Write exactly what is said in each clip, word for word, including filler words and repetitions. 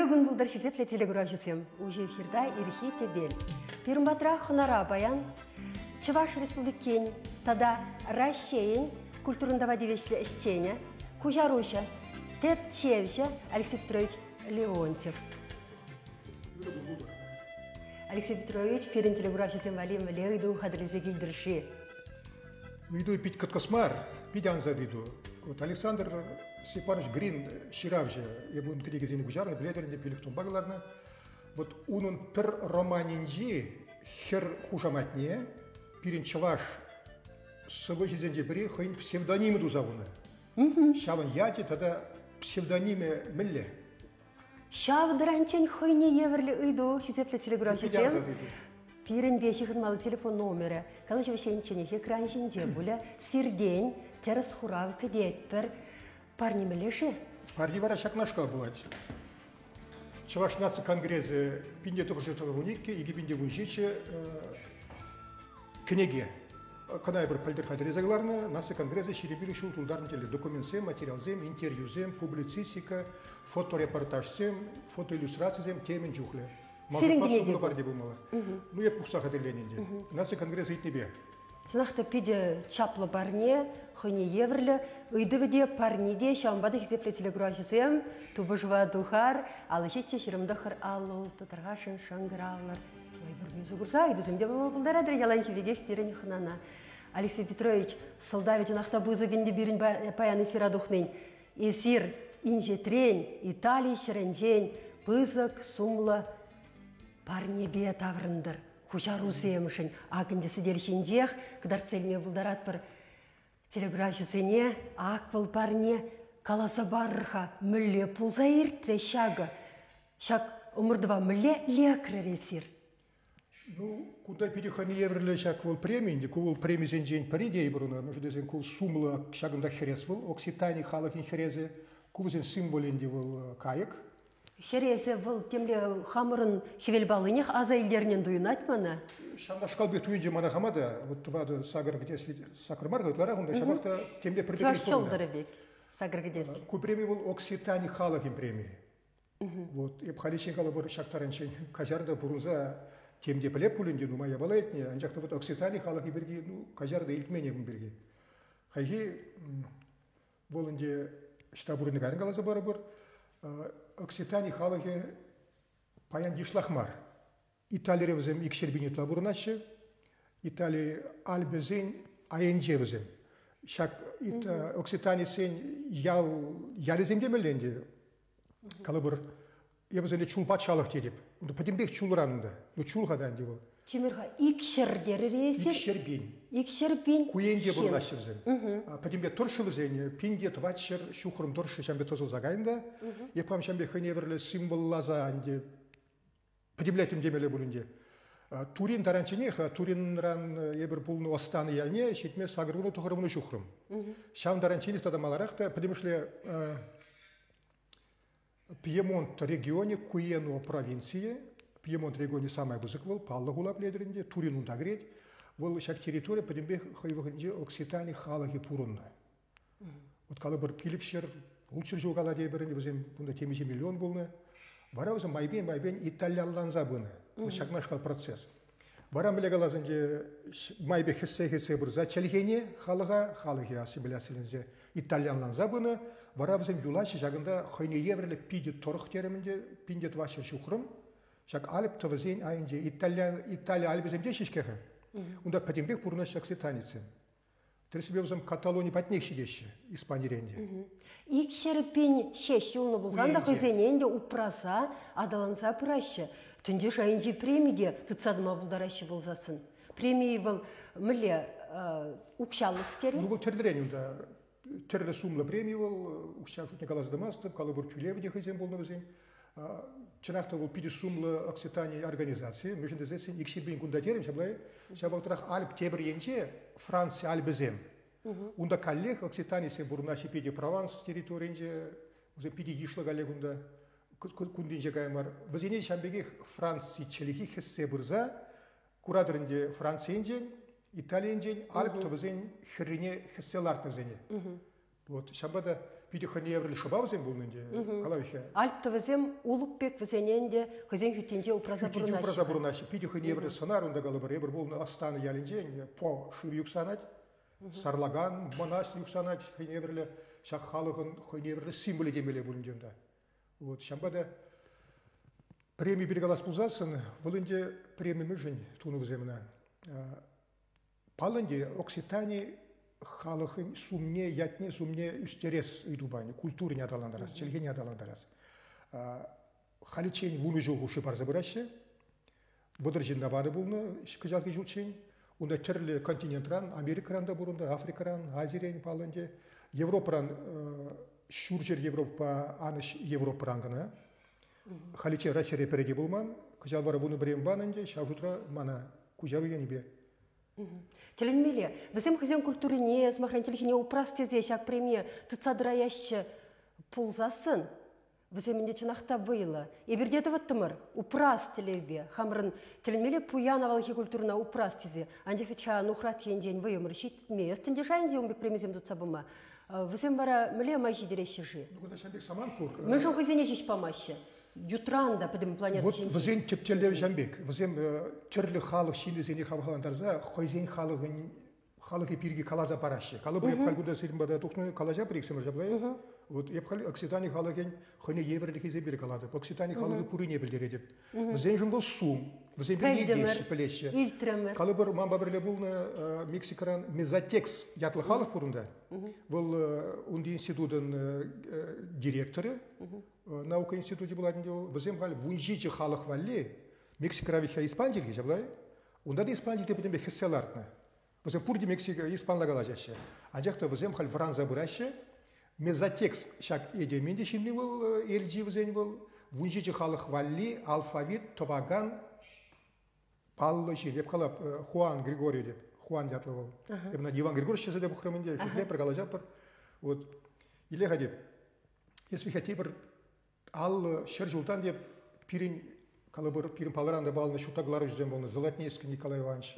бүгін бұлдар хизепле телеграфисем. Уже эфирда ирхи тебел. Пирмбатра хонара баян. Чуваш республикень, тада Россиянь, культурного девичья исчения, Кужаруша, Тепчевича, Алексей Петрович Леонтьев. Алексей Петрович, перед телеграфисем валим лейду хадрилзе гильдерши. Иду пить каткосмар, пить анзадиду. Вот Александр Степанович Грин Ширавжа, я был книги зеленый гужарный, бледерный, пиликтон багларна. Вот он пер романинжи хер хужаматне, пирин чаваш собой зенде бери, хайн псевдонимы дузауна. Шаван яти тогда псевдонимы милле. Шав дранчен хойне еврли иду, хизепле телеграфисем. Пирин бешихын малы телефон номера. Калыш весенчене экран жинже буля сирдень терс хурав педетпер парни мелеши. Парни вара шакнашка булать. Чаваш наци конгрессы пинде токшетова уникке иги пинде вунжиче книги. Канай бір пальдер хадрезагларны насы конгрессы шеребили шул тулдарын теле документсем, материалзем, интервьюзем, публицистика, фоторепортажсем, фотоиллюстрациязем темен жухле. Сиренге бар деп болмала. Ну я пухса хадерленинде. Насы конгресс итнебе. Сынақта пиде чаплы барне, хыне еврлі, үйдівіде парниде шамбады хизепле телеграфисем, тубыжва духар, алы жетче шырымдықыр алыл, тұтырғашын шаңғыралар. Ой, бір бүйзі құрса, үйдізімде бұма бұлдарадыр, ялан кевегеш берін хынана. Алексей Петрович, сылдаве жанақта бұзығынде берін паян эфира дұхнын. Эсир, инжетрен, Италий шыренжен, бұзық, сумлы, парнебе таврындыр. Кучару семшин, акынде сидельшинжех, кадар цельме булдарат бір телеграфисене, аквал парне, каласа барырха, мүлле пулза иртре шага. Шак умырдыва мүлле лекры ресир. Ну, куда перехани еврле шак вол премии, кувол премии зенжень паридей бруна, может дезен кул сумла шагында херес вол, окситани халахин херезе, кувзен символинде вол каяк. Хересе бұл темле хамырын хевелбалынех аза елдерінен дуынат мана? Шамдашкал бет уйынже мана хамада, вот тувады сагыр гдесли сакыр марга, өтлара ғында шамақта темле пірбекли көрді. Шолдыры бек, сагыр гдесли. Ку премия бұл окситани халахин премии. Вот, еп халиченкалы бір шактарыншен кажарда бұрынза темде пілеп пулінде, ну мая бала етіне, анжақта вот окситани халахи берге, ну кажарда илтмене бұн берге. Хайхи, болынде штабурыны ғарын қаласы бары бір, Окситани халахи паян дишлахмар. Италия ревзем икшербинит лабурначе, Италия альбезен аенджевзем. Шак Окситани сен ял ялеземде меленде. Калабур евзене чулпат шалах тедеп. Ну потимбек чулранында. Ну чулгадан девол. Тимирха икшердер ресер. Икшербин. Икшербин. Куенде бургашевзем. Потимбек торшевзене пинде твачер шухрым торшы шамбе тозу загайында. Епам шамбе ханеверле символлаза анде потимблетим демеле булунде. Турин таранченеха, Турин ран ебір пулны останы ялне, шетме сагырвуну тухырвуну шухрым. Шам таранченех тада маларахта, потимшле Пьемонт регионе Куену провинции, Пьемонт регионе самая бузыквал, Палла гулап ледеринде, Турин ундагреть, вол шак территория подембех хайвахынде Окситани халахи пурунна. Вот калы бір пиликшер, улчыр жоғала дейбірін, өзем бұнда темеше миллион болны. Бара өзім майбен, майбен итальянланза бұны, шакнашқал процесс. Бара мілегалазынде майбе хессе-хессе бір за чәлгене халыға, халығы ассимиляциялінзе итальянланза бұны, бара өзім юлашы жағында хайне еврелі пиде торық теремінде, пинде твашыр шухрым, шак алып тывызен айынже Италия албеземде шешкеғі. Онда пәтембек бұрына шаксетаницем. Тресібе өзім Каталония пәтнек шегеші, Испаниренде. Икшеріппен шеш юлны бұлзанда хызененде упраса, адаланса пырашы. Түнде жайынже премиге тұтсадыма бұлдарашы болзасын. Премии бұл мүлі ұқшалыс керек? Ну, бұл терлерен, онда терлі сумлы премии бұл, ұқшалыс Николаздымастым, калы бір күлевде хызен болны өзен. Чынақта бұл пиде сумлы Окситания организация, мүшінде зесен икшербен күндатерім, шаблай, шабалтырақ алып тебір енже Франция альбезем. Онда коллег Окситания сен бұрынаши пиде Прованс территориенже, өзен пиде ешлі коллег онда күнденже каймар. Візене шамбеге Франция челихи хессе бұрза, курадырынде Франциенжен, Италиенжен, алып тұвызен хіріне хесселартын зене. Вот шамбада пиди ханеврли шабавзем был нынде, калавихе. Альтты візем улупбек візененде хызен хүттенде упраза Пиди упраза бурунаши, пиди ханеврли сонарунда галабар, ебір был астаны ялинде, по шив юксанать, сарлаган, монаш юксанать ханеврли, шақ халығын ханеврли символы демеле бурынденда. Вот шамбада премия берегалас пулзасын, вылынде премия мүжін туны віземна. Палынде Окситани халықын сумне, ятне, сумне үстерес үйдубайны, культурне адаландарас, челгене адаландарас. Халичен вуны жылғушы барза бұрашы, бұдыр жиннабаны бұлны, күжалғы жылчен, онда түрлі континентран, Америкаранда бұрында, Африкаран, Азирен палынде, Европаран, шүржер Европа, аныш Европарангына, халичен Россия репереде бұлман, күжалбары вуны бірем банынде, шағутра мана күжару енебе. Теленмеле, візем хызен культурине, смахран телехине упрас тезе, шак премия, тыцадыраящы пулзасын, віземінде чынақта выйла. Ебердеді ваттымыр, упрас телебе, хамрын теленмеле пуяновалхи культурна упрас тезе, анде фетха нухрат енден выйымыр, щитме, стенде шайнде умбек премизем тут сабыма. Візем бара мле майши дереші жи. Мы жон хызене жиш помаще. Ютранда подым планета. Вот візен тептелер жамбек, візен түрлі халық шилізене хабаландарза, хойзен халығын халығы пирге калаза парашы. Калы бір епқалгуда сетімбада тоқны калажа бір ексемір жаблай. Вот епқал Окситани халығын хойне ебірлі кезе бір калады. Окситани халығы пүріне білдер едіп. Візен жын бұл сум, візен бір егдеші пілеші. Калы бір мамба бірлі бұлны Мексикаран мезотекс ятлы халық бұрында. Бұл үнді институтын директоры, наука институте буладын де ол, бізем хал вунжичи халық валли, Мексикаравиха испанжилге жаблай, онда да испанжилге бітім бе хесселартны. Бізем пурди Мексика испанла галажашы. Анжақта бізем хал вранза бұрашы, мезотекс шак едеменде шимни бол, элджи бізен бол, вунжичи халық валли, алфавит, товаган, паллы жил, еп қалап Хуан Григорий деп, Хуан дятлы бол. Ебна Иван Григорьевич шезе де бұқырымынде, лепір галажапыр. Вот, илеға деп, если хотите бір ал шер жылдан деп пирин калабыр пирин паларанда балны шутаглары жүзем болны Золотневский Николай Иванович,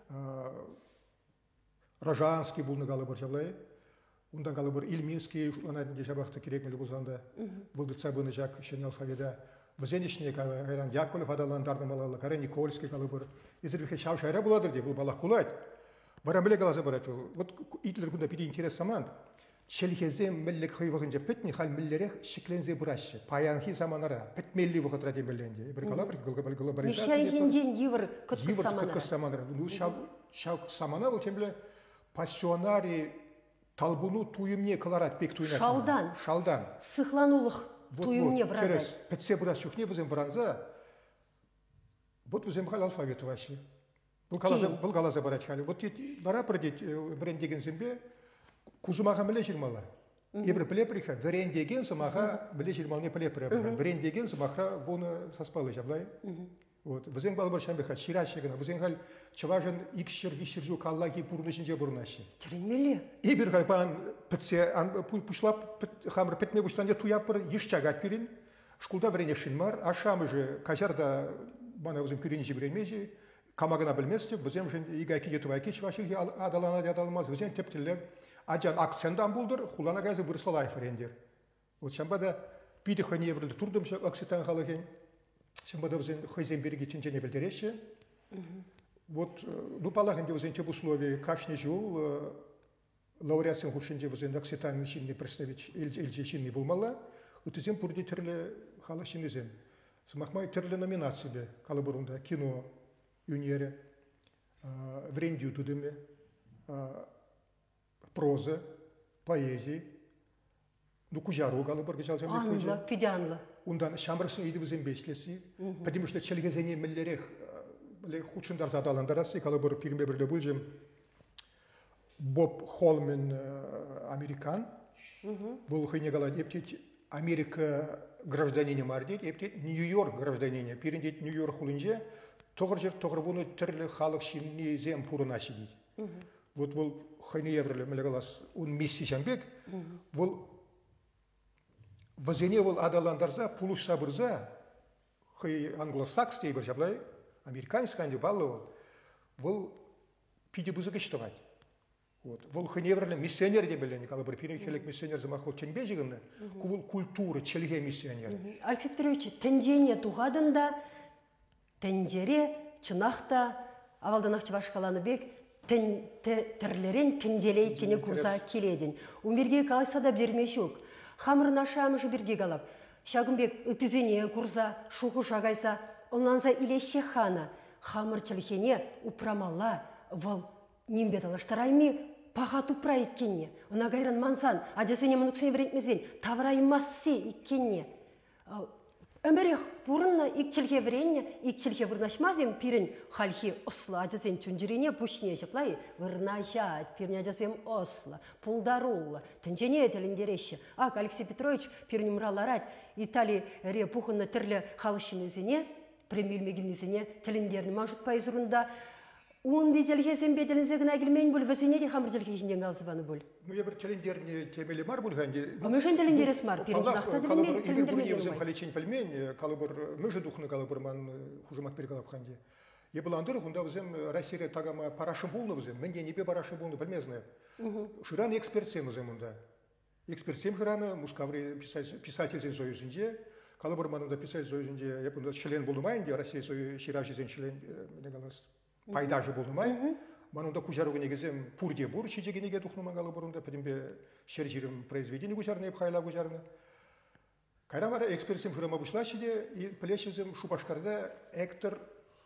Рожанский болны калабыр жаблай, ундан калабыр Ильминский шутланатын жабақты керекмелі болзанда, болды цабыны жак шен алфавида, бізенешіне кайран Яковлев адаландардың балалы, кары Никольский калабыр, езірвіхе шау шайра боладыр деп, бұл балақ кулайд. Барамбеле галаза барат, вот итлер күнда пири интерес саманд. Челхезе меллек хайвағынжа петни хал меллерех шиклензе бураши. Паянхи заманара, пет мелли вғытра демеленде. Бір калабр, глобализация. Мешайхинден евр күткіс саманара. Евр күткіс саманара. Ну, шау самана бұл темле пассионари талбуну туйымне каларат пек туйнат. Шалдан. Шалдан. Сыхланулық туйымне вранза. Керес, петсе бураш шухне візем вранза. Вот візем хал алфавит ваши. Бұл галаза барат хали. Вот бара продеть брендеген зембе. Кузумаға міле жирмала. Ебір біле пріха, верен деген сымаға біле жирмалне біле пріха. Верен деген сымаға бұны саспалы жаблай. Візен балбар шамбеха, ширашығына, візен қал чаважын икшір, вишір жу каллаги бұрнышынже бұрнашы. Тірімелі? Ебір қал паған пітсе, пұшлап, хамыр пітме бұштанде туяп бір, еш чагат берін. Шкулда верене шинмар, ашамы жы, кажарда бана візен күрені жібіренмежі, камағына білместі, візен жын игайки етувайки чавашылге адалана адалмаз, візен тептілер. Аджан акцендан булдыр, хулана газы вырсалай френдер. Вот шамбада пиди хани еврилді турдым ша акцентан халыген. Шамбада візен хайзен береги тінчене білдереше. Вот, ну палагенде візен теп условия кашни жул, лауреатсын хушинде візен акцентан шинни представить эльже шинни булмала. Утызен пурди тірлі хала шиннезен. Смахмай тірлі номинациялі калабурунда кино, юниере, врендию тудыме, проза, поэзии, ну кужару галыбыр гыжал жамбек хожа. Анла, пидянла. Ундан шамрысын иди візен бешлеси, потому что челгезене меллерех худшындар задаландарасы, галыбыр пирме бірле бұлжым Боб Холмен американ, бұл хыйне галад ептет Америка гражданине мардет, ептет Нью-Йорк гражданине, пиріндет Нью-Йорк хулынже, тоғыр жер тоғыр бұны түрлі халық шинне зем пурынашы дейді. Вот бұл хайны еврелі мілігалас, он миссий жамбек, бұл вазене бұл адаландарза, пулушса бұрза, хай англосакс дейбір жаблай, американец ханды балы бұл, бұл пиде бұзы кештівать. Вот. Вол хыневрле миссионер де белени, калы бір пирин хелек миссионер замахол тенбе жигынны, кувул культура челге миссионер. Алексей Петрович, тенжене туғадында, тенжере, чынақта, авалданақ Чувашкаланы бек, тірлерен пенделейт кене курса келедін. Умерге калайса да бермешук. Хамырын ашамыжы берге қалап. Шагымбек үтізене курса, шуғы шагайса, онланса илеше хана. Хамыр чылхене упрамалла, вол нембеталаштарайми паға тупра иккенне. Она гайран мансан, адесене мұнықсен верентмезен, тавраймассы иккенне. Өмберех бұрынна икчілге веренне, икчілге вырнашмазем пирін халхи осла адесен чунжирене пушне жаплай, вырнашат, пирне адесем осла, пулдарулла, тінчене теліндереші. Ак, Алексей Петрович пирін мұраларат, Италия ре пухынна тірлі халышынызене, премьер-мегілнізене тіліндерін мажутпай зұрында, Унди jelgesen bedelinize gelmeyin bul vesine de hamur jelgesinden galsıbanı bul. Ну я бір телендерне темели мар бул ханди. А мы же телендерес мар, пиринчнахта делмен телендермен. Я өзім халичен пельмень, калы бір мүжі духны калы бір ман хужамат пергалап ханди. Я был андыр, хунда өзім Россия тагама парашым болны өзім, менде небе парашым болны білмезіне. Шыран экспертсем өзім мұнда. Экспертсем шыраны мускаври писательзен союзінде, калы бір манында писатель союзінде, я бұнда член болмайын, Россия ширавшизен член не галас. Пайдажы болмай, манында кужаруға негізем пурде бұр, шежеге неге тұхныман қалы бұрында, пәдімбе шер жерім произведение кужарны, епхайла кужарны. Кайран бара экспертсем жұрыма бұшла шеде, и плешезем Шупашкарда Эктор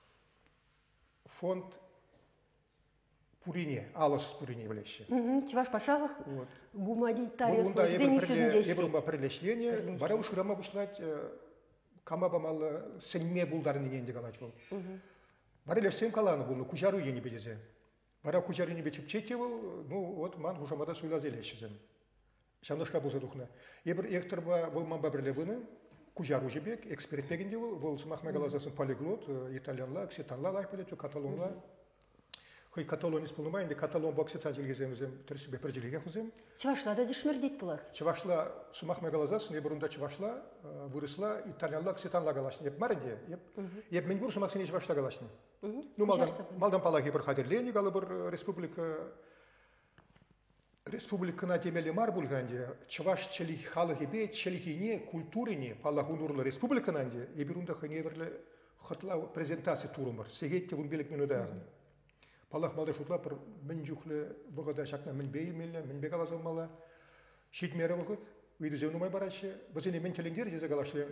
фонд Пурине, Алос Пурине білеші. Чеваш пашалық, гуманитариус, зенисіндеші. Ебірімба прилешление, бара ұшырама бұшлать, кама бамалы сәнме бұлдарын енде қалать бол. Бара лешсем каланы был, кужару ени бедезе. Бара кужару ени бечіп чеке был, ну вот ман хужамада суйлазе лешезем. Шамдашка болса духна. Ебір экторба бол ман бабірле бұны, кужару жебек, эксперт бегенде был, бол сымақма галазасын полиглот, итальянла, окситанла лайх білет, каталонла. Хой каталон исполнумай, инде каталон боксе цаджилгеземізем, түрсібе біржилеге хузем. Чевашла да дешмердейт булас? Чевашла сымақма галазасын, ебірунда чевашла, вырысла, итальянла, окситанла галашны. Еп марынде, еп мен бұр сымақсыне чевашла галашны. Ну, малдан палаги бір қадірлені қалы бір республика республикана темелі мар бұлғанде, чываш челих халығы бе, челихине, культурине, палагунурлы республикананде, ебірунда ханеверлі хытла презентация турым бар. Сегетте вун белек менуды ағын. Палах малда шутла бір мін жүхлі вғыда шақна мін бейлмелі, мін бек алазылмалы, шитмері вғыд, үйді зеунумай барашы, бізіне мен телендер жезе қалашлы.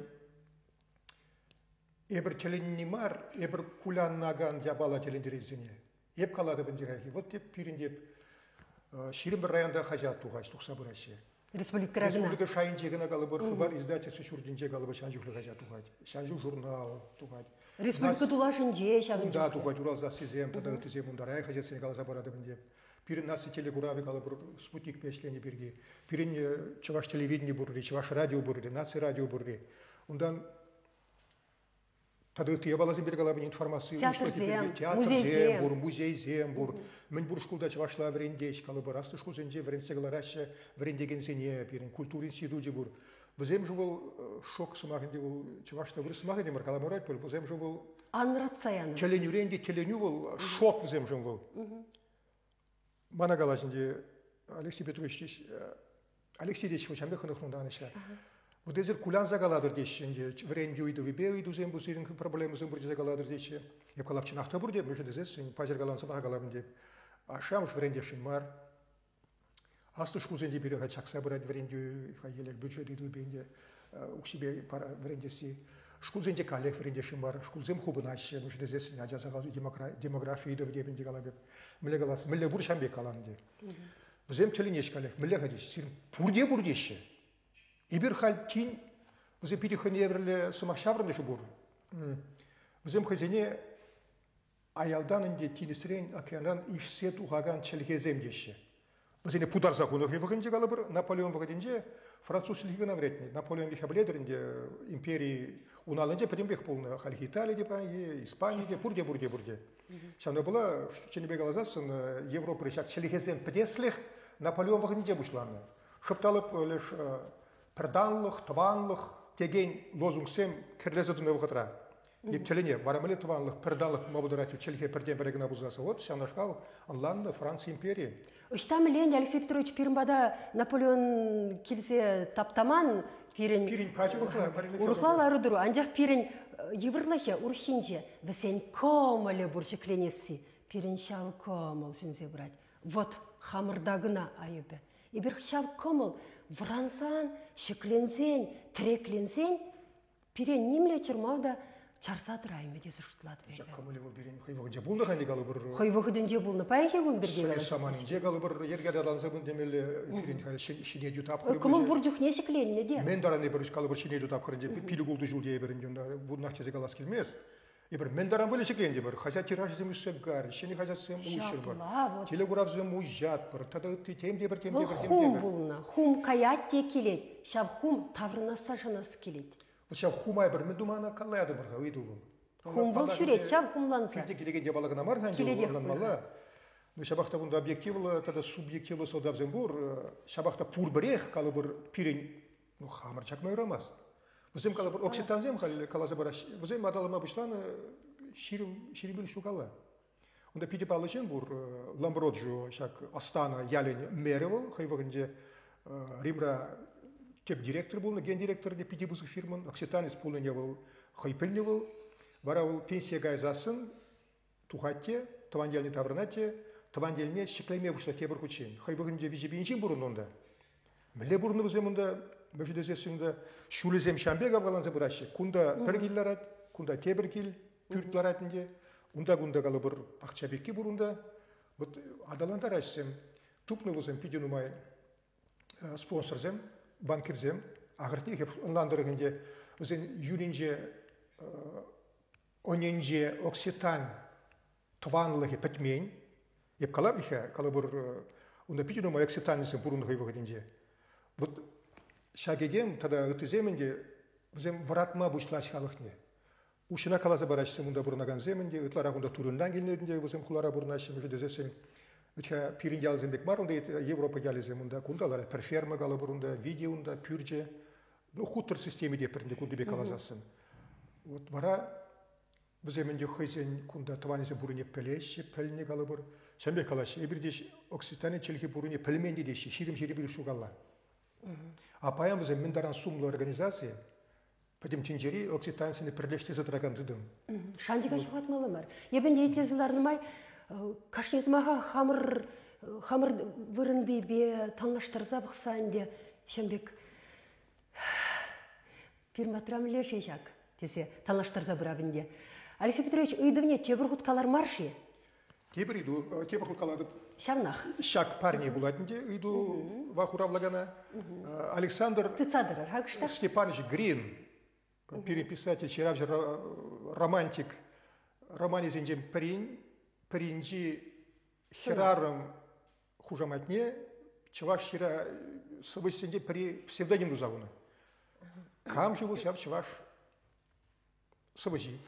Эбір теленні мар, эбір куляннаган ябала телендерезіне. Еп қалады бінде қайқи. Вот деп пирин деп ширин бір районда хажат туғаш, тұқса бұрашы. Республика рагына. Республика шайын жегіна қалы бір хыбар издательсы шүрден жег қалы бір шанжуқлы хажат туғад. Шанжуқ журнал туғад. Республика тулашын же шағын да туғад, уралза сезем, тада өтізем, ұндар ай хажат сені қаласа барады бінде. Пирин насы телегурави қалы бір спутник пешлені бірге. Пирин чываш телевидение бұрды, чываш радио бұрды, насы радио бұрды. Ондан Тады ты балазым бергалабын информацию, театрзем, музейзем, музейзем, бур. Мен бур шкулда чавашла врендеш, калы бір асты шкулзенже вренсегаларашы врендегенсене, пирин культур институте бур. Візем жывыл шок сымағынде бұл чавашта выр сымағынде мар каламурайт бұл, візем жывыл анрацаяныз. Теленю ренде, теленю бұл шок візем жывыл. Мана галазынде Алексей Петрович, Алексей Дечев, чамбе хынықныңда аныша. Вот эзер кулян загаладыр дешінде, вренде үйді вебе үйді зем бұл сирин проблемы зем бұрде загаладыр деші. Еп қалапчын ақта бұр деп, мүші дезесін, пажер галансы баға галабын деп. Ашамыш врендешін мар. Асты шкузенде бері ғачақса бұрад вренде елек бюджет үйді бейінде ұқшибе врендесі. Шкузенде калек врендешін бар, шкузем хубынашы, мүші дезесін, ажазағазу демография үйді вдебінде галабеп. Міле галасы, міле бұр шамбек каланды. Взем теленеш калек, міле ғадеш, сирин бұрде бұрдеші. Ибір хал тин, візі пидіхын еврлі сымақ шаврынды жубур. Візім хызене аялданынде тинісірен океанран ішсе туғаған чәлгезем деші. Візене пудар законы ғывығынде қалы бір Наполеон вғадынде француз лигына вретіне. Наполеон вихабледерінде империи уналынде пәдембек болны халих Италия деп, Испания деп, бұрде, бұрде, бұрде. Шамда бұла, ченебек алазасын Европы речак чәлгезем пәдесліх Наполеон вғадынде бұшланы. Шыпталып леш Перданлық, таванлық деген лозунгсем кірлезі дүні вғытра. Ептеліне, варамеле туванлық, пірдалық мабударатив, челхе пірден бірігіна бұзасы. Вот, шанашқал, анланды Франция империя. Үштам лен Алексей Петрович Пирмбада Наполеон келсе таптаман пирен Пирин пачы бұқла, Уруслал арудыру, анжақ пирен еврлахе урхинже, весен комале буршекленесі, пирен шал комал сүнзе брать. Вот хамырдагына айыбы. Ибір шал комал врансан, шекленсен, трекленсен, пирен немле чырмауда чарсатыр айымы десі жұтылады. Шаққамылы ол берен қойвағынже бұлды қанды қалы бір... Қойвағыдынже бұлны пайхе күн бірге қалы. Саманынже қалы бір ергеді аланса бұн демелі пирен қалы шине дют апқыры. Кымыл бұржық не шекленіне де? Мен дараны бір қалы бір шине дют апқырынже пилі құлды жыл дей бірін бұн нақчезі қалас келмес. Ибір мен даран бөлі шекленде бір, қажа тираж зем үсі ғар, шені қажа зем ұшыр бір, телеграф зем ұжат бір, тады темде бір, темде бір, темде бір. Хум бұлына, хум каят те келет, шап хум таврынаса жанасы келет. Шап хумай бір, мен думана қалайды бірға, өйді бұл. Хум бұл шүрет, шап хумланса. Күнде келегенде балығына мар, ханде шабақта бұнда объективлы, тада субъективлы содав зем бұр, шабақта пур бірех, қалы бір пирен, хамыр чакмай ұрамас. Візем кала бір окситанзем қалазы бара, візем адалыма бұшланы ширим біл шуқалы. Онда пиде балышын бұр Ламброджу, шак Астана, Ялен, Меревал, хайвағынже Римра теп директор болны, ген директор де пиде бұзы фирман, окситанец полыне был, хайпілне был, бара ол пенсия гайзасын, тухатте, таванделіне таврынатте, таванделіне шеклеме бұшла тебір құчен. Хайвағынже вижебейіншен бұрын онда. Міле бұрыны візем онда, Бөждезесінде шулезем шамбега баланза бұрашы. Кунда бір килларат, кунда тебір кил, пүртларатынде, унда кунда калы бір ақчабекке бұрында. Адаландар ашсем, тупны візем пиденумай спонсорзем, банкирзем, ағыртне кеп ұнландырығынде, візен юлинже, оненже окситан тыванлығы пәтмен, еп қалап еке, калы бір унда пиденумай окситанызем бұрындығы вағыдынде. Вот шагедем, тогда өтіземінде, візем вратма бұшлаш халықне. Ушына қалазы барашысы мұнда бұрынаған земінде, ұтлара құнда турындан келінедінде, візем құлара бұрынашым, жүдезесем, өтке пирин ялзембек бар, онда Европа ялезем, мұнда құндалары, перферма қалы бұрында, видеонда, пүрже, ну, хутыр системеде пірінде күлдебе қалазасын. Вот бара, віземінде қойзен құнда тыванезе бұрыне пілеші, піліне қалы бұр, шамбек қалашы, ебірдеш Окситаны челхи бұрыне пілменде деші, ширим-ширим білі шуғалла. А паям візем мендаран сумлы организация, падем тенжери окситансыны пірлеште затыраган дыдым. Шандиға жұғатмалы мар. Ебінде етезіларнымай, кашнезмаға хамыр, хамыр вырынды бе танлаштырза бұқсанде, шамбек пирматрамлер жежак, десе танлаштырза бұрабінде. Алексей Петрович, үйдівне тебір құткалар марши? Тебір үйду, тебір құткалар Шавнах. Шак парни булатынде үйду вахуравлагана. Александр Степанович Грин, переписатель, вчера романтик, романизендем парень, пареньжи хераром хужаматне, чаваш хера совысенде при псевдоним дузауна. Кам живу чав чаваш совыжи.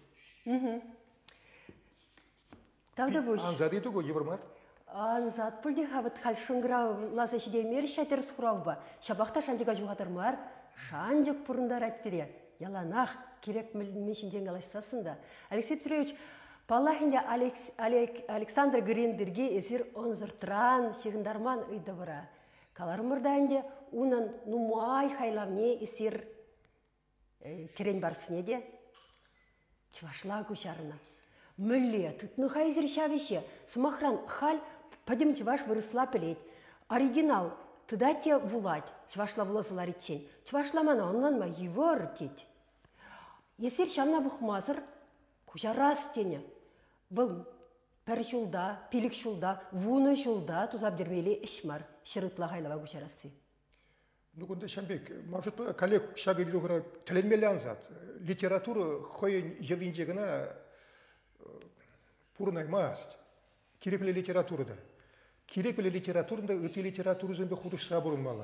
Тавда буш. Анзады туго евромар. Анзат пульде хават халшынграу лаза шидемер шатер схурауба. Шабақта шандиға жуғатырмар, шанжық бұрындар әтпере. Яланақ керек мешінден қалайсасында. Алексей Петрович, Паллахинде Александр Гринберге есір онзыртыран шегіндарман үйді бұра. Каларымырдайынде унын нумай хайламне есір керен барсыне де чывашла көшарына. Мүлле, тұтны хайзір шавеше, смахран хал падем чываш вырысла пілет. Оригинал, тыда те вулать, чывашла вулазылар итчен. Чывашламана оннан ма евор тет. Есер шанна бұхмазыр, күжарас тене. Выл пәр жолда, пилік жолда, вуны жолда тузабдермелі ішмар, шырытла хайлава күжарасы. Ну, кунда шамбек, может, коллег шагырды ғыра тіленмелі анзат. Литература хойын евинжегіна пурнай маст. Керекпілі литературада. Керекпілі литературында өте литературы зөмбе худышса бұрынмала.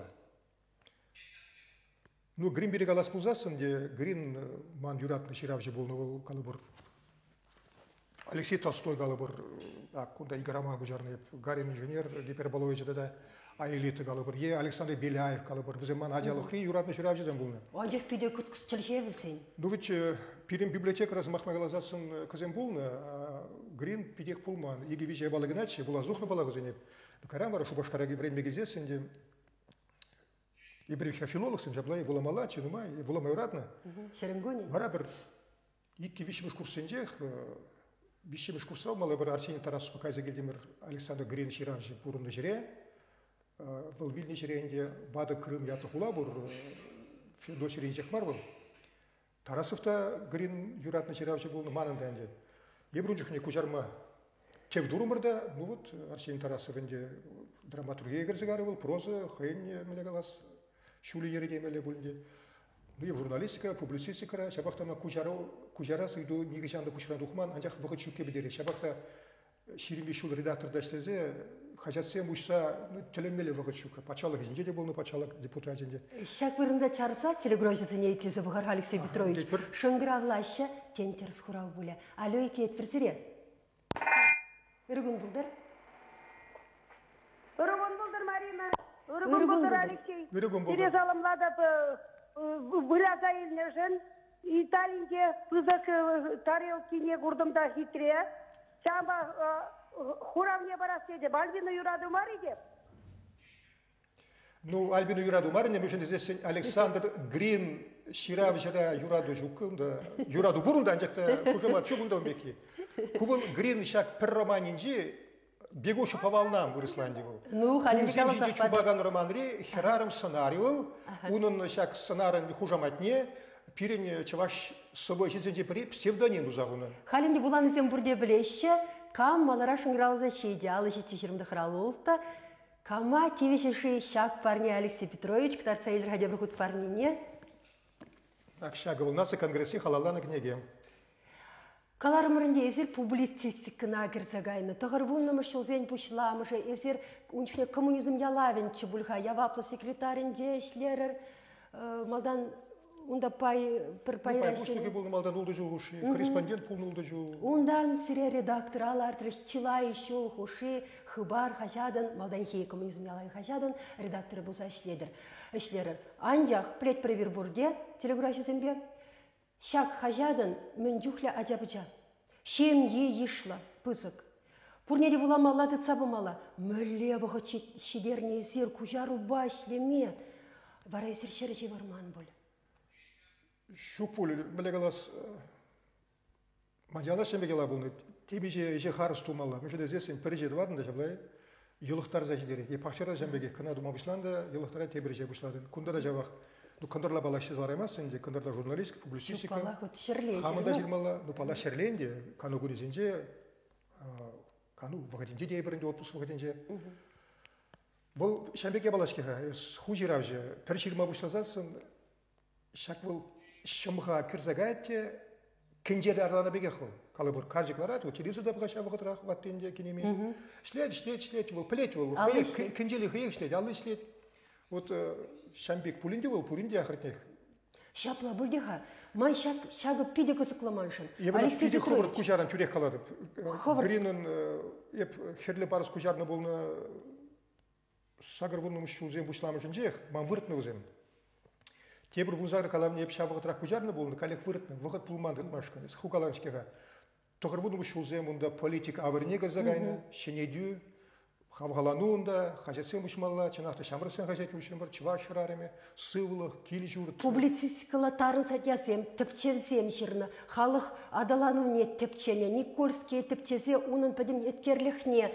Ну, Гринберг алас бұлзасын, де Грин ман юратны ширавжы болны ол калы бұр. Алексей Толстой галыбыр, кунда играма бужарны, Гарин инженер, гиперболович да, а элита галыбыр, е Александр Беляев галыбыр, виземан ажалы хри юратны ширав жезем булны. Анжақ пиде күткісчілхевісен. Ну ведь пирим библиотека размахма галазасын казем булны, Грин пидек пулман, иги виже балагиначи, булазухна балагузенеп. Ну карамара шубашкараги время гезесенде, и брифха филолог сен жаблай, вуламала, чинумай, вуламай уратна. Шеренгони. Барабер, икки вишимыш курсенжех, вишимыш курсал, малабер Арсений Тарасов показа гельдимер Александр Грин ширавжи пурунда жире, в Вильне жиренде, Бада Крым ята хулабур, до ширенжех марвал. Тарасов-то Грин юратна ширавжи был мананданде. Ебрунжихне кужарма тевдурумырда, ну вот Арсений Тарасов инде драматургия герзегаривал, проза, хэнь мелегалас, шули ередемеле бульнде. Ну и журналистика, публицистика, шабахтама кужаро, кужара сыйду нигишанда кушран духман, анжах вахачуке бедере. Шабахта ширимби шул редактор даштезе, хажатсе мушса, ну телемеле вахачука. Пачалык жинде де был, ну пачалык депутат жинде. Шак вырында чарса, телегрожисы не етлесе Бухар Алексей Петрович. Шонгравлаща, тентер схурав буля. Алло, етлет персире. Үргін бұлдыр? Үргін бұлдыр, Марина. Үргін бұлдыр, Алексей. Үргін бұлдыр. Тере залымлады бұраза елнежін. Италинге пызық тарелкине құрдымда хитре. Чамба хуравне бараседе. Бальбина юраду мариде? Ну, Альбину юраду марине, мы же здесь Александр Грин, Ширав жира юраду жукында, юраду бурунда анжакта кужама чугунда умбеки. Кувыл Грин шак пер романинжи бегущий по волнам в Исландии был. Ну, халин Куземжи чубаган романри хераром сценарий был. Унун шак сценарий хужаматне, пирень чаваш с собой жизнь при псевдоним узагуна. Халинде булан изем бурде білеші, кам малара шыңгыралза шейде, алы жеті жирымды қыралы олта. Кама тевешеші шак парни Алексей Петрович, ктарца елір хадя бір құт парнине. Акшага был нас и конгрессе халалана книги. Каларымырынде езер публицистикына кірзагайны. Тұғырвуннымы шылзен пұшыламышы, езер үнчіне коммунизм ялавенчі бұлға, яваплы секретарінде ішлерір, малдан унда пай бір пайрашын. Пай был малдан улды жыл хуши, корреспондент пул улды жыл. Ундан сире редактор алартырыш чилай шыл хуши, хыбар хажадан, малдан хей коммунизм ялай хажадан, редакторы болса ішледір. Ішлерір. Анжақ плет превер бұрде, телеграфия зімбе. Шак хажадан мүнжухля ажабыжа. Шем е ешла, пызык. Пурнеде вуламала дыцабымала. Мөлле бұғы шидерне зер кужару башлеме. Вара есір шережі варман бол. Шук пулі, білегалас, мадяла шембегела болны. Тебе же же харыс тумала. Мүші де зесен пережеді вадында жаблай. Йылықтар зажидері. Е пақшара жамбеге кына дума бұшланда, йылықтара тебір же бұшладын. Күндара жабақ. Ну, кондорла бала шизлар эмас, инде кондорла журналистика, публицистика. Шупала вот шерлен. Хамында жирмала, ну пала шерленде, кану гунизинже, кану вагадинде дейберинде отпуск вагадинже. Бұл шамбеке балашкеға, хужиравже, пір жирма бұшлазасын, шак бұл шымға кірзагатте, кінжеді арлана бегех бұл. Калы бір каржикларат, ол телевизорда бұға шабығытырақ ваттенде кенеме. Шлет, шлет, шлет, бұл плет бұл, кінжелі хыек шлет, аллы шлет. Вот Шамбек пулинде был, пулинде ахртнех. Шапла бульдеха, май шаг шагы пиде кызыкламаншын. Алексей Петрович. Ховард кужаран тюрек калады. Гринен еп херле парыз кужарны болны сагыр вунны мышчул зем бушламышын жех, ман выртны узем. Тебір вузары каламне еп шавығытрак кужарны болны, калек выртны, вғыт пулман выртмашкан. Хукаланшкеға. Тоғыр вунны мышчул зем, онда политика авырне гырзагайны, шенедю. Хавгаланунда, хажатсен бушмалла, чанахта шамрасен хажат бушмалла, бар, чыва шырареме, сывылық, килі журы. Публицистикала тарын сатясем, тіпчезем жирны, халық адалану не тіпчене, Никольские тіпчезе, унын падем еткерліхне,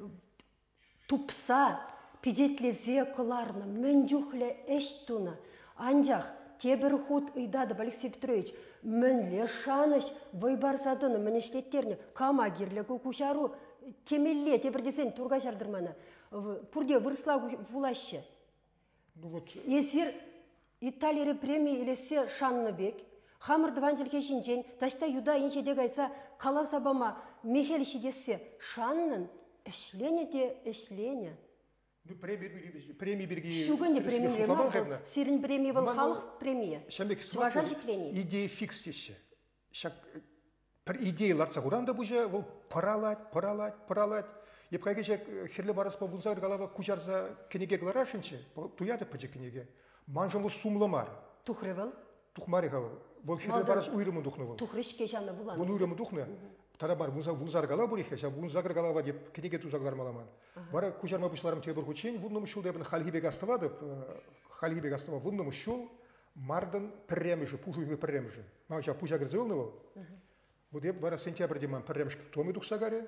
тупса, пидетлезе кыларны, мөнжухле эштуна, анжақ, тебір худ ыйдады, Алексей Петрович, мөнле шаныш, вайбарсадыны, мөнештеттерне, кама герлігі кушару, темелле, те бірдесен турға жардырманы. Пұрде вырысла вулашы. Ну вот. Есер Италия премия елесе шанны бек. Хамыр дыванжылке жинжен, ташта юда иншеде гайса кала сабама мехел шидесе шаннын ішлене де ішлене. Ну премия берге. Шугынде премия ма? Сирин премия был халық премия. Шамбек, идея фикс десе. Шак бір идеялар сағуранда бұжа, ол паралать, паралать, паралать. Еп қайғы жек херлі барыспа вұлзағыр қалава күжарса кенеге қыларашыншы, туяды пәжі кенеге. Манжын бұл сумлымар. Тухры был? Тухмари қавыл. Бұл херлі барыс ұйрымын дұқны бұл. Тухрышке жаны бұлан. Бұл ұйрымын дұқны. Тара бар вұлзағыр қала бұрихе, вұлзағыр қалава деп кенеге тузағылар маламан. Бара күжарма бұшларым тебір күчен, вұлным ұшыл дебін халхибек астывады, халхибек астыва вұлным ұшыл, мардың пірреміші, пұжуғы пірреміші. Мағаша пұжа кірзі ол. Бұл деп бара сентябрде ман пірремішкі томы дұқсағары,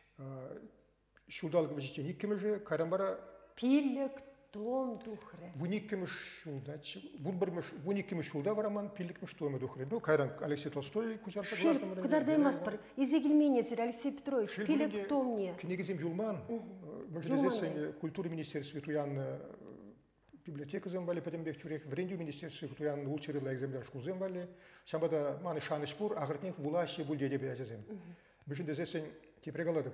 шулдалғы вжечен иккіміжі, кайран бара Пилік, том, тухры. вуниккіміш шулдачы, вуниккіміш шулда вараман, пилікміш томы дұқры. Бұл кайран Алексей Толстой күжарса Шил, кударда емас бір, изегілменесір Алексей Петрович, пилік томне. Кенегізем юлман, мүжілезесен культуры министерстве туян библиотека земвали, потом бег тюрек, в рендю министерстве туян улчерила экземпляр школ земвали, шамбада маны шаны шпур, агартнех вулаши бульдеде бязем. Мүжілезесен тепрегаладып.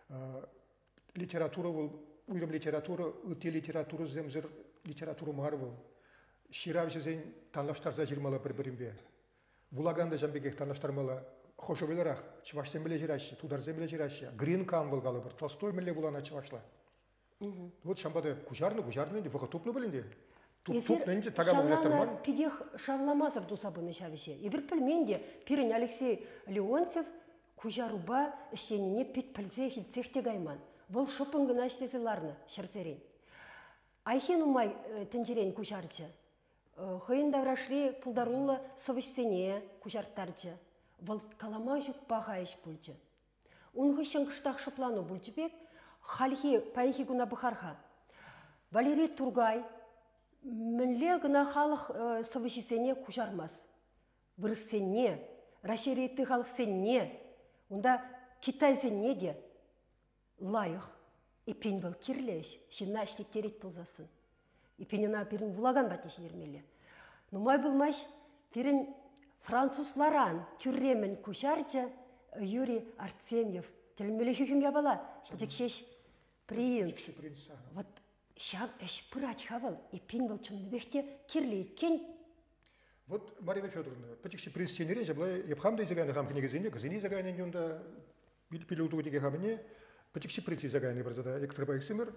Литература был, уйрам литература, үте литература земзер, литература марвел. Ширав жезен танлаштар за жирмала бір-бірімбе. Вулаганда жамбегех танлаштармала хошовелерах, чываш земле жиращи, тудар земле жиращи, грин кам вылгалы бір, Толстой міле вулана чывашла. Вот шамбада кужарны, кужарны, вғытуплы білінде. Туп-тупненде тагамы леттерман. Пидех шавламазов дусабыны шавише. И бір пілменде пирін Алексей Леонтьев кужаруба іштеніне пет пілзе хилцехте гайман. Вол шопын гына іштезіларны шырзерен. Айхен умай тінжерен кужарчы. Хойын даврашри пулдарулы сывышсене кужарттарчы. Вол калама жүк баға еш пульчы. Унғы шыңқыштақ шыплану бульчыбек, халхи пайхи гына бұхарха. Валерий Тургай мінле гына халық сывышсене кужармас. Вырыссене, рашеретті халық сенне, онда Китай сенне де лайық. Ипен был кирлеш, шина штектерет ползасын. Ипенена пирин вулаган батеші ермелі. Но май болмаш, пирин французларан тюремен кушарча Юрий Артемьев. Телмелі хюхім ябала, жекшеш принц. Вот шаг эш пырать хавал, ипен был чунныбехте кирле кен. Вот, Марина Федоровна, потекші принц тенере, жаблай, епхамда изагайны хам кенегізіне, кызыне изагайны нюнда, пилеутуғы неге хамыне, потекші принц изагайны бірдада экстраба эксимер.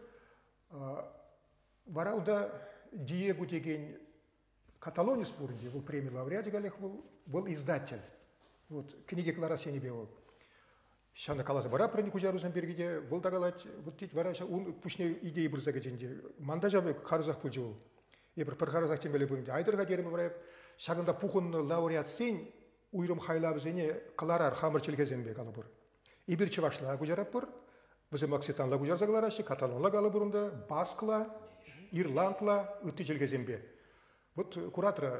Бара уда Диего деген Каталонис бұрынде, бұл премия лауреат галех был издатель. Вот, книги Кларасени бе ол. Шанда каласы бара прени кужарузан бергеде, бұл тагалать, вот тет бара, он пушне идеи бірзага женде. Мандажабы қарызақ пұлжы ол. Ебір пір қарызақ темелі бөлімде. Айдырға керімі барайып, шағында пухын лауреат сен, уйрым хайлабы зене қыларар хамырчылге бе калы бұр. Ибір чывашла кужарап бұр, візім Окситанла кужарза кыларашы, Каталонла калы бұрында, Баскла, Ирландла, үтті желге зембе. Вот куратора,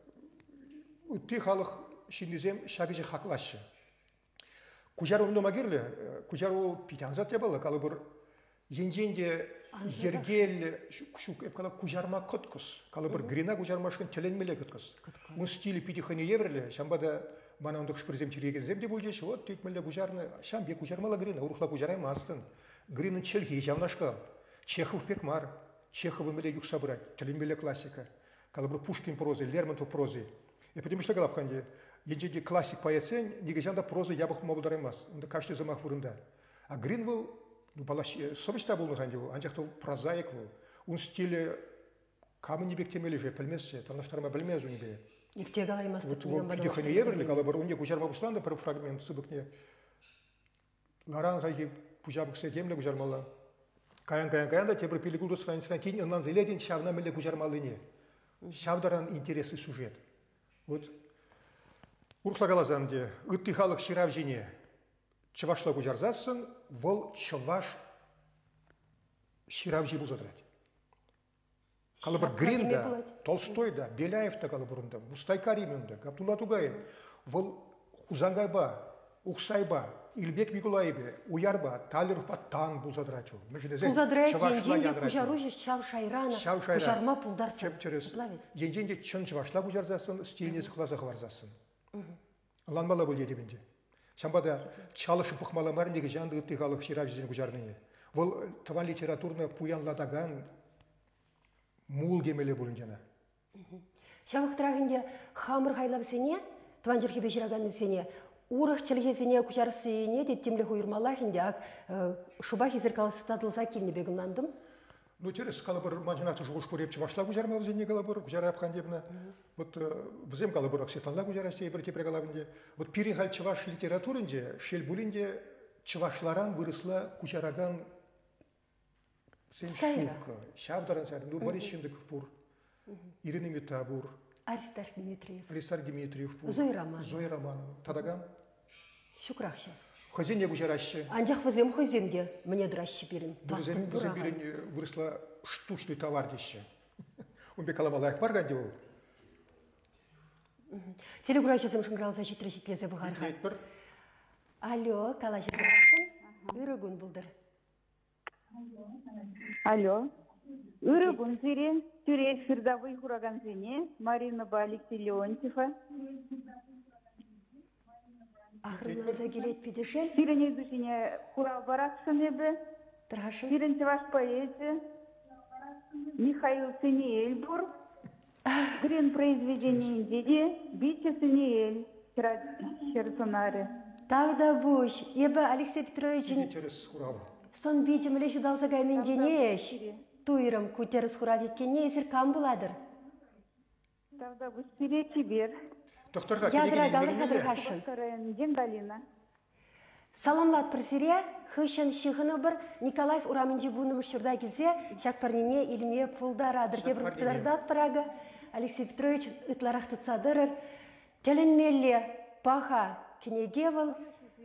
үтті халық шиндізем шағыжы хақлашы. Кужар ұмды магерлі, кужар ол питанзат ебалы, калы бұр, енженде ергел, кужарма күткіс, калы бұр грина кужармашқын теленмеле күткіс. Мұн стилі питихыны еврлі, шамбада мана ондық шпірзем тереген земде бұл жеші, вот текмелі кужарны, шам бе кужармала грина, ұрықла кужарайма астын. Гринын челхи жавнашқал, Чехов пек мар, Чехов меле юкса брать, теленмеле классика. Калы бұр Пушкин прозы, Лермонтов прозы. И потому что галапханде, енжеде классик поэсен, негежанда прозы ябық мабылдараймас, онда кашты замақ вырында. А Грин был, ну, балаш, совещта был наханде был, анжақты прозаик был. Он стиле камы не бектемели же, пельмессе, танаштарма бельмезу не бе. Ипте галаймасты. Вот он пидихани еврли, калы бұр, унде кужарма бұшланда, бір фрагмент сыбыкне. Ларан ғайги пужабық сетемле кужармалан. Каян-каян-каян-да те бір пилигулды страницына кейін, оннан зеледен шавна меле кужармалыне. Шавдаран интересный сюжет. Вот Урхлагалазанде, үтті халық ширав жене, чывашла кужарзасын, вол чываш ширав же бұзадырады. Калы бір Гринда, Толстойда, Беляевта калы бұрында, Мустай Каримында, Габдулла Тугай, вол Хузангайба, Ухсайба, Илбек Микулайбе, Уярба, Талерпа тан бұзадырады. Бұзадырады, енженде кужару же шав шайрана, кужарма пулдарсын. Енженде чын чывашла кужарзасын, стилінесі қылазағы варзасын. Ланмала бұл едебінде. Шамбада чалышы пұқмала марындегі жанды үтті халық ширав жезен кужарныне. Бұл тыван литературны пуянладаган мул кемеле бұлындена. Шавықтырағында хамыр хайлап сене, тыван жерге бешірағанды сене, урах челгезине кучарсыне деттемле хуйырмалахинде ак шубах изеркалысы стадылса келіне бегінландым. Ну, через калабыр манжинаты жуғыш көрепчі башла күжарма взене калабыр, күжара апқан дебіна. Вот взем калабыр аксетанла күжарасте бір тепре калабынде. Вот пирин хал чываш литературынде, шел булинде чывашларан вырысла күжараган сен шук. Шабдаран сәрін, ну, Борис Шендіков пур, Ирина Метабур, Аристар Дмитриев. Аристар Дмитриев пур. Зоя Романова. Зоя Романова. Тадаган? Шукрахша. Хозине күжаращи. Анжақ вазем хоземде мне дращи берін. Вазем берін вырысла штучный товар деші. Он бе каламалайық барған де ол. Телегурачызым шыңғырал защиты решитлезе бұғарға. Алло, калашыр бірақшын. Үрігін бұлдыр. Алло. Үрігін зірен түре шырдавый хураган зене Марина Баликти Леонтьева. Ақырыныза келет педешел. Сирене душине хурал баракшын ебі. Тұрғашын. Сирен чеваш поэзия. Михаил Синеэль бур. Грин произведение деде Бича Синеэль. Херсонаре. Тағда бұш. Ебі Алексей Петровичin Через хурал. сон бейдімілі шудалса ғайнын женеш. Туйрым көтеріс хурал еткенне есір кам бұладыр. Тағда бұш сире чебер. Докторға Ядыра галы кенегенен қадырғашын. Доктора Дендалина. Саламлат бір сире, хышын шиғыны бір Николаев урамынжы бұны мүшірда келсе, шақпарнене илме пұлдарадыр деп рұқтылардат пырағы. Алексей Петрович ұтларақты цадырыр. Теленмелі паха кенегевіл,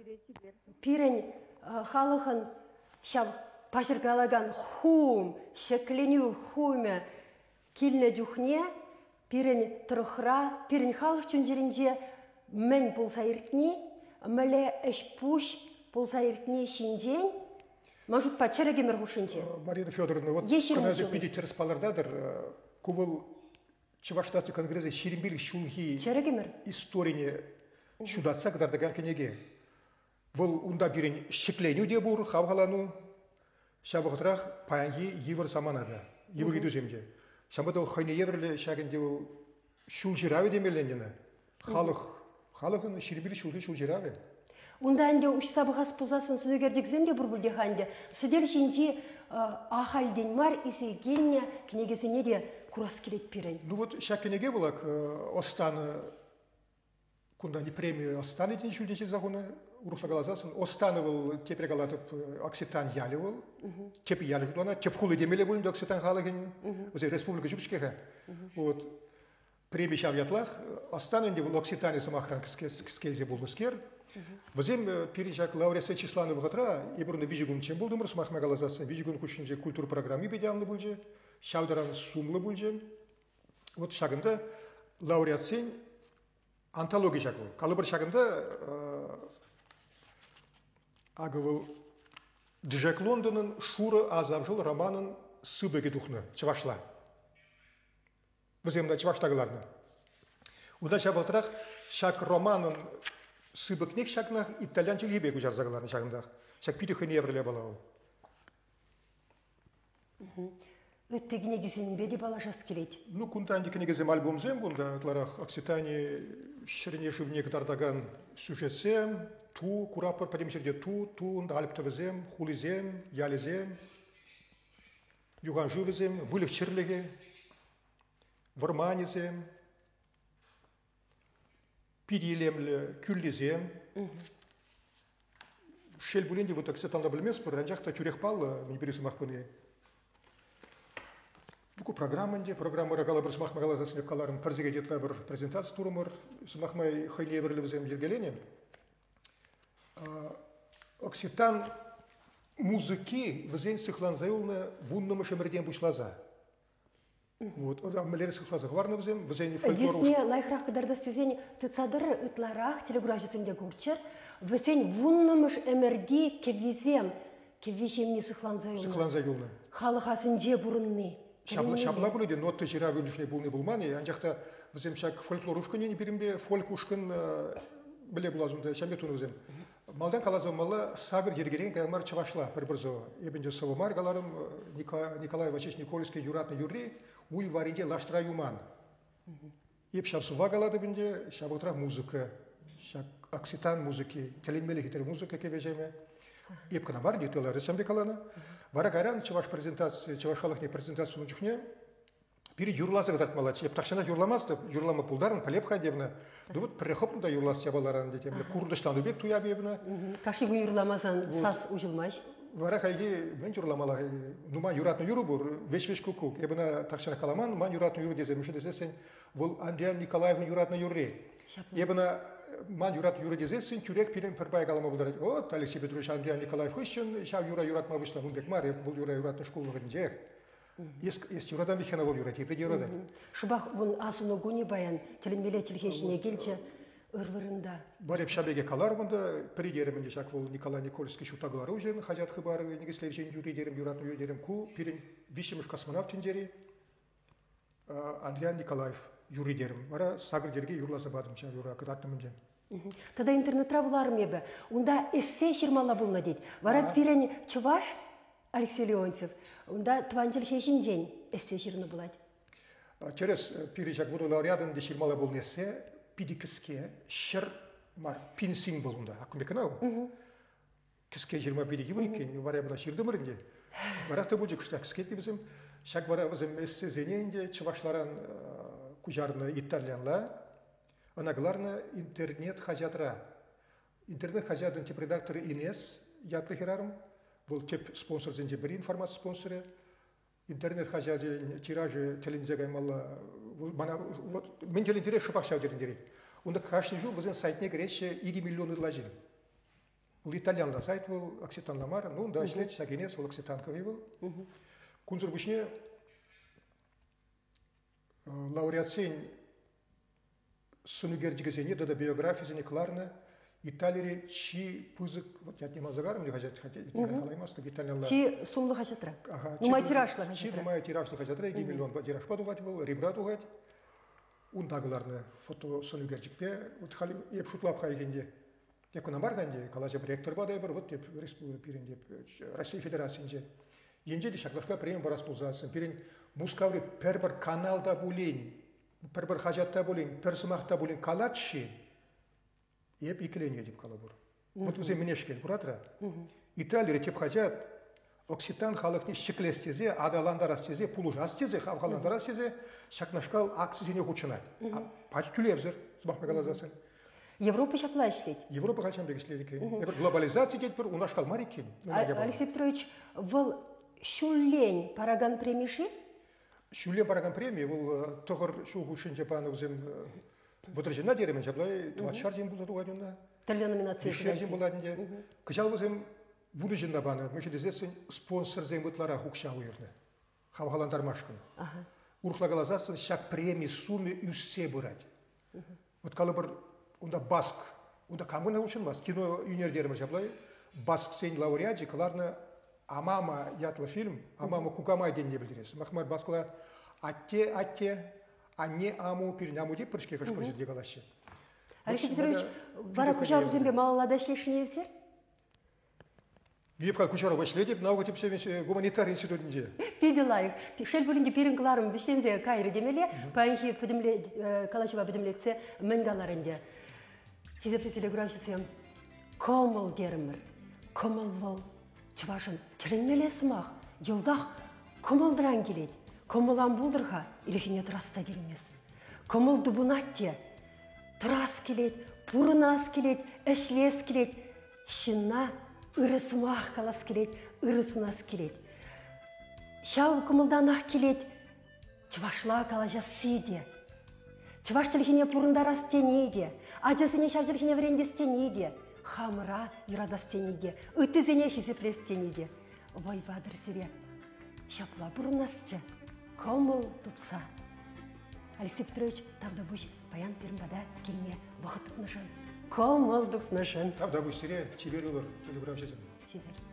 пирен халықын шам пашыргалаган хум, шекленю хуме келіне жүхне, пирен тұрықра, пирен халық чүнжерінде мен болса ертіне, мәлі әш пұш болса ертіне шинжен, мажут пачара кемер ғушынче. Марина Федоровна, вот Ешерін каназы жылы. пидет распалардадыр, кувыл Чеваштасы конгрессе шерембил шулхи Чара кемер? историне шудатса кадардаган кенеге. Вол унда бирен шекленю де бур, хавгалану, шавғытырақ паянги евр саманада, евр едуземде. Шамбада хайне еврле шагенде ол шул жираве демелендені. Халық, халықын шерембил шулхи шул жираве. Онда әнде үш сабығас пұлзасын сүнегердек земде бұр бұлде ханде. Сідер жинде ахалден мар есе келіне кенегесіне де курас келет перен. Ну вот шак кенеге булак останы кунда не премию останы день шулдечи загоны урухла галазасын останы был тепре галатып Окситан яли был теп яли туана теп хулы демеле булын Окситан халагин узе республика жукшкеха вот премия шавятлах останы де был Окситане самахран скельзе булыскер Вазем пережак лауреат числаны вгатра и бурны вижигун чем был думар смахма галазасын вижигун кушинже культура программы бедянлы булже шаударан сумлы булже вот шагында лауреат сен антология шагыл калыбыр шагында агывыл Джек Лондонын Шура азавжыл романын сыбеге духны чывашла ваземда чываштагыларны уда шавылтырақ шак романын сыбыкнек шагнах итальянчы либе гужарзагаларны шагында шак питихын евреле бала ол Үттігіне кезен беді бала жас келет. Ну, кунтанди книгазем альбомзем, бунда тларах Окситани ширине шивне катардаган сюжетсем, ту, курапор подемшерде ту, ту, да альптовзем, хулизем, ялизем, юган живезем, вылих чирлеге, варманизем, пидилемле, кюллизем. Шель булинди вот Окситанда білмес, бір ранжақта тюрех пал, мен бересім ақпыны. Буку программанде, программа рагала бір смах мағала засынып қаларым, парзеге детка бір презентация турымыр, смахмай хайне верлівізем ергелене. Окситан музыки візен сықлан зайылны вуннымы шемірден бұшлаза. Вот, одан мәлері сықлаза ғварны візем, візен фольклору. Десне лайхрақ кадарда стезен тыцадыр ытларах телеграфисінде гурчер, візен вуннымыш әмірде кевизем, кевиземне сықлан зайылны. Сықлан зайылны. Халықасын же бұрынны. Шапла были, но ты жира вылишне булны булманы, анжақта візем шак фольклор ушкын ені берімбе, фольк ушкын біле бұлазымды, шамбетуны візем. Малдан қалазым малы сагыр ергерен кәмар чавашла бір-бірзо. Ебенде Савомар галарым Николай Вачеш Никольский юратны юрли, уй варенде лаштра юман. Еп шапсува галады бенде, шабылтырақ музыка, шак Окситан музыки, теленмели хитер музыка кевежеме. Епкана бар деталар ресамбе калана. Бара гаран чаваш презентация, чаваш халахне презентацию нучухне. Пири юрласы гатмалач. Еп тахшана юрламасты, юрлама пулдарын палеп хадебна. Ну вот прихопну да юрлас чабаларан детемле. Курдыштан убек туя бебна. Каши гу юрламасан сас ужылмаш. Вара хайги мен юрламала. Ну ман юратны юру бур, веш-веш кукук. Ебна тахшана каламан, ман юратны юру дезе. Муши дезесен, вол Андриан Николаевна юратны юрре. Ебна ман юрат юру дезесен, тюрек пилен пербай калама булдар. О, Алексей Петрович Андриан Николаев хыщен, шав юра юрат мабышна мунбек маре, бул юра юратны школу гынжех. Есть юрадан вихена вол юрат, епреди юрада. Шубах вон асуну гуни баян, теленмеле телхешіне келче ырвырында. Бареп шабеге калар мында, придеременде шак вол Николай Никольский шутаглар ужен, хажат хыбар, негислевчен юридерем, юратны юридерем ку, пилен вишемыш космонавт тенджери, Андриан Николаев юридерем. Вара сагырдерге юрласа бадым, ча юра кытатны мынден. Тада интернетра буларым ебі. Унда эссе шермала булна дейд. Вара пирен чуваш Алексей Леонтьев. Унда тванчел хешин день эссе шерны булать. Через пирижак воду лауреатын де шермала булны эссе, пиди кіске шер мар пин символ унда. Акумбеканау? Кіске жирма пиди гивуникен, вара бна шерді мырынде. Вара ты будешь кушта кіске дебізім. Шак вара візім эссе зененде чувашларан кужарны итальянла. Анагларна интернет хажатра. Интернет хажатын тип редакторы Инес ятлы херарым. Был тип спонсор зенде бір информация спонсоры. Интернет хажатын тиражы телевизия мала. Мен телен дирек шупақ шаудерін дерек. Онда кашны жыл візен сайтне кереші иги миллионы дылажын. Бұл итальянда сайт был, Окситан Ламар. Ну, да, шлет, шак Инес, бұл Окситан кығы был. Кунзыр бішне лауреат сен Сунугердигезене, да биографизене кларна, Италире чи пызык, вот я не мазагарым, не хотят, хотят, не халаймасты, итальянла. Чи сумлы хачатра. Нумай тирашлы хачатра. Чи нумай тирашлы хачатра, иги миллион тираж падувать был, ребра тугать. Ундагыларны фото Сунугердигпе, вот хали еп шутлап хайгенде. Якуна барганде, калажа ректор бадай бір, вот еп республика пирен, Россия Федерациясынде. Енде де шаклахка прием барас пулзасын, пирен мускаври пербір каналда булейн. Пір-бір хажатта болен, персымақта болен калатши, еп икілене деп кала бұр. Вот візе менешкен бұратыра. Италия теп хажат, Окситан халықны шеклестезе, адаландарастезе, пулужастезе, хавхаландарастезе, шакнашкал аксизене хучынат. Пач түлевзір, смақпа калазасын. Европа шапла ішлет? Европа қачам бекішледі кен. Глобализация дед бір, унашкал мари кен. Алексей Петрович, выл шуллень параган премиши? Шуле бараган премия, бұл тұғыр шулғы үшін жапаны өзім бұдыржына деремен жаблай, туатшар жем бұл затуға жонда. Түрлі номинация. Бешер жем bo'ladінде. Кыжал өзім бұды жында баны, мүші дезесін спонсор зем бұтлара хұқша ұйырны. Хавғаландар машқын. Урхлагалазасын шак премия сумме үссе бұрад. Вот калы бір, онда баск, онда камына үшін бас, кино юнердерімі жаблай, баск сен лауреаджи, кыларны Амама ятлы фильм, Амама кукамай ден не білдіресі. Махмар басқыла атте, атте, анне аму пирин аму деп біршке қыш бірші дегалашы. Алексей Петрович, бара күшар үзембе малалада ішлешіне есер? Гейпқал күшар өбашле деп, науға тепсе гуманитар институтінде. Пиде лайық. Шел бөлінде пирин қыларым бішлензе кайры демеле, паинхи калашыва бідімлесе мінгаларында. Хизептетелі күрашысым, комыл дерімір, комыл вол. Чывашын тілінмеле сымақ, елдақ комылдыран келеді. Комылан бұлдырға илехіне тұраста келмес. Комыл дұбынатте, тұрас келеді, бұрынас келеді, әшлес келеді. Шынна ұры сымақ қалас келеді, ұры сынас келеді. Шау комылдан ақ келеді, чывашла калажа сиде. Чываш тілхіне бұрындарас тенейде, ажасыне шавжырхіне верендес тенейде. Хамыра юрадастенеге, өттізене хизеплестенеге. Вай бадыр сире, шапла бұрынасчы, комыл тупса. Алексей Петрович, тавда бұш баян пермбада келме вақыт тұпнышын. Комыл тұпнышын. Тавда бұш сире, чебер олар, телеграф жазым. Чебер.